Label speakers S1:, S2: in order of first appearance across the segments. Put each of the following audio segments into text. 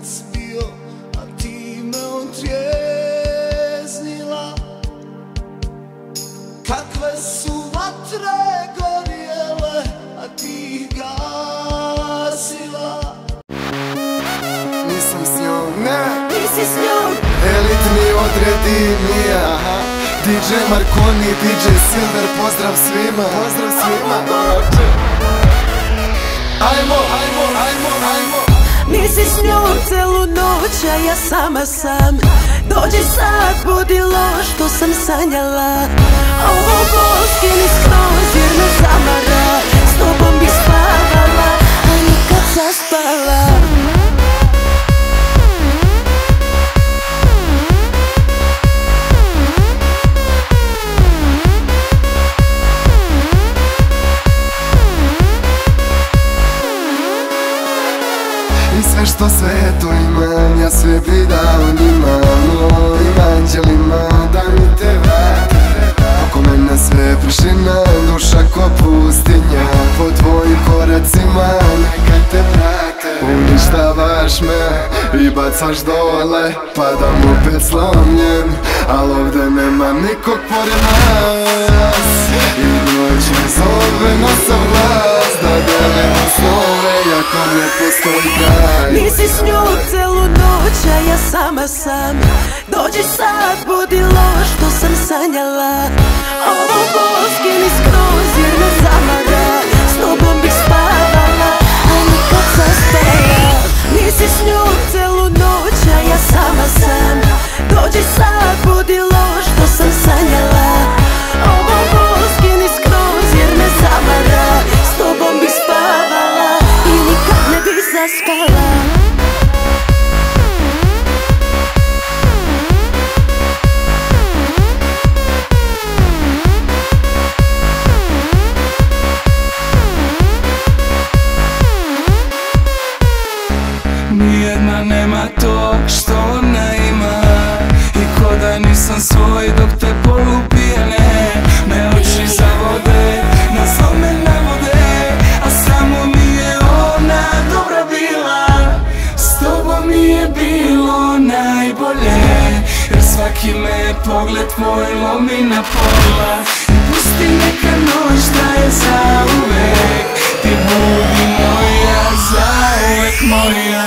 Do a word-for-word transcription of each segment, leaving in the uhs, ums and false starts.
S1: noć bio, a ti me otrijeznila. Kakve su vatre gorjele, a ti ih gasila.
S2: Nisam s njom, ne,
S3: nisi s njom.
S2: elitni odredi mi, aha. D J Marconi, D J Silver, pozdrav svima. Pozdrav svima. Ajmo, ajmo, ajmo, ajmo.
S3: Nisi s njom celu noć, a ja sama sam. Dođi sad, budilo što sam sanjala. Ovo boski ni skroz jer me zamara. S tobom bi spavala, a nikad zaspala.
S2: I sve što svetu imam, ja sve bi dao njima. Mojim anđelima da mi te vrate. Oko mene sve prašina, duša ko pustinja. Po tvojim koracima neka te prate. Uništavaš me i bacaš dole, padam opet slomljen, al ovdje nema nikog pored nas. I noć me zove na sam glas, da delimo snove jako ne postoji kraj.
S3: Nisi s njom celu noć, a ja sama sam. Dođi sad, budilo što sam sanjala. Ovo boski ni skroz jer me zamara. S tobom bi spavala, a nikad zaspala. Nisi s njom celu noć, a ja sama sam. Dođi sad, budilo što sam sanjala. Ovo boski ni skroz jer me zamara. S tobom bi spavala i nikad ne bi zaspala.
S4: Nijedna nema to što ona ima. I ko da nisam svoj dok te polupijene. Me oči zavode, na zlo me navode. A samo mi je ona dobra bila. S tobom mi je bilo najbolje. Jer svaki me pogled tvoj lomi na pola. I pusti neka noć da je zauvek. Ti budi moja, zauvek moja.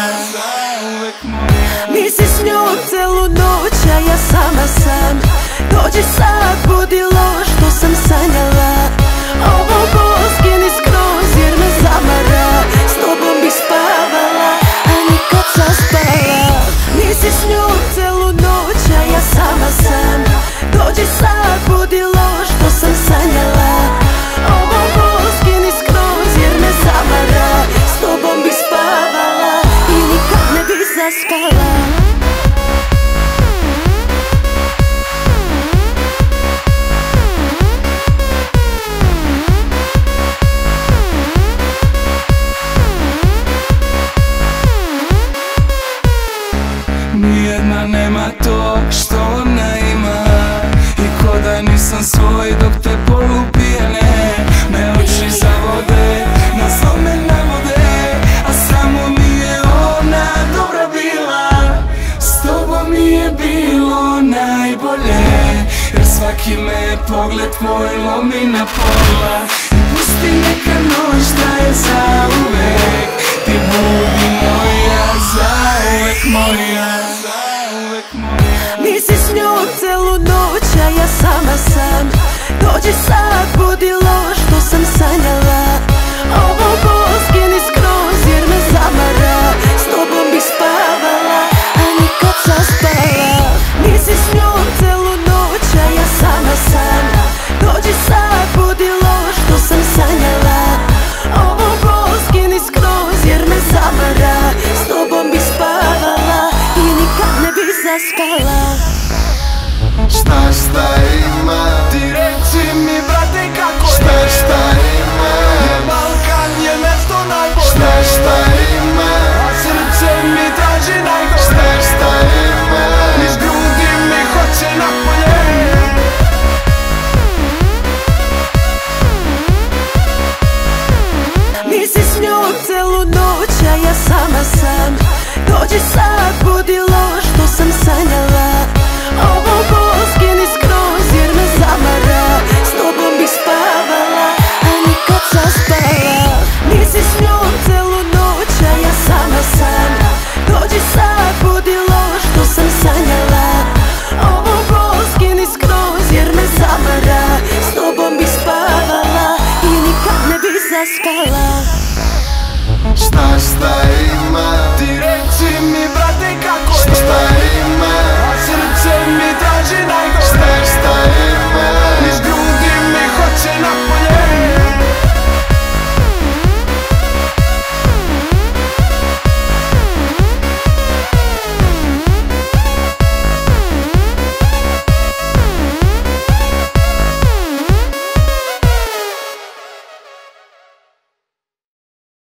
S3: Nisi s njom celu noć, a ja sama sam. Dođi sad, budilo što sam sanjala. Ovo boski ni skroz jer me zamara. S tobom bi spavala, a nikad zaspala. Nisi s njom celu noć, a ja sama sam. Dođi sad, budilo što sam sanjala. Ovo boski ni skroz jer me zamara. S tobom bi spavala i nikad ne bi zaspala.
S4: Nijedna nema to što ona ima. I ko da nisam svoj dok te polupijene. Me oči zavode, na zlo me navode. A samo mi je ona dobra bila. S tobom mi je bilo najbolje. Jer svaki me pogled tvoj lomi na pola. I pusti neka noć da je zauvek. Ti budi moja, zauvek moja.
S3: Nisi s njom celu noć, a ja sama sam. Dođi sad, budilo što sam sanjala. Ovo boski ni skroz jer me zamara. S tobom bi spavala, a nikad zaspala. Nisi s njom celu noć, a ja sama sam. Dođi sad, budilo što sam sanjala. Ovo boski ni skroz jer me zamara. S tobom bi spavala i nikad ne bi zaspala.
S2: Šta šta ima,
S4: Ti reci mi brate kako je.
S2: šta šta ima,
S4: Balkan je mesto najbolje.
S2: šta šta ima,
S4: A srce mi traži najgore.
S2: šta šta ima,
S4: Iz grudi mi hoće napolje.
S3: Nisi s njom celu noć, a ja sama sam. Dođi sad, budi loš što sam sanjala. Ovo boski ni skroz jer me zamara. S tobom bih spavala, a nikad zaspala. Nisi s njom celu noć, a ja sama sam. Dođi sad, budi loš što sam sanjala. Ovo boski ni skroz jer me zamara. S tobom bih spavala i nikad ne bih zaspala.
S2: Šta šta ima?
S4: Ti reci mi brate kako je?
S2: Šta je